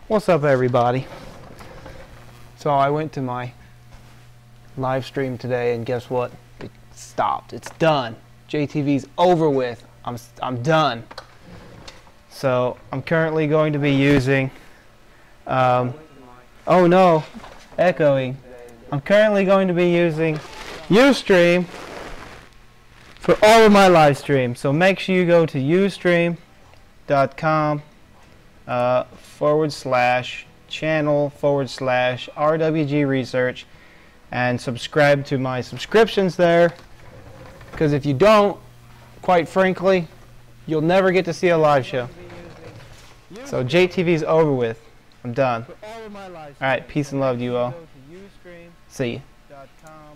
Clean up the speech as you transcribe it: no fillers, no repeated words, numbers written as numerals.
What's up, everybody? So I went to my live stream today, and guess what? It stopped. It's done. JTV's over with. I'm done. So I'm currently going to be using oh no, echoing. I'm currently going to be using Ustream for all of my live streams. So make sure you go to ustream.com /channel/RWGresearch and subscribe to my subscriptions there, because if you don't, quite frankly, you'll never get to see a live show. So JTV's over with. I'm done. Alright, peace and love to you all. See you.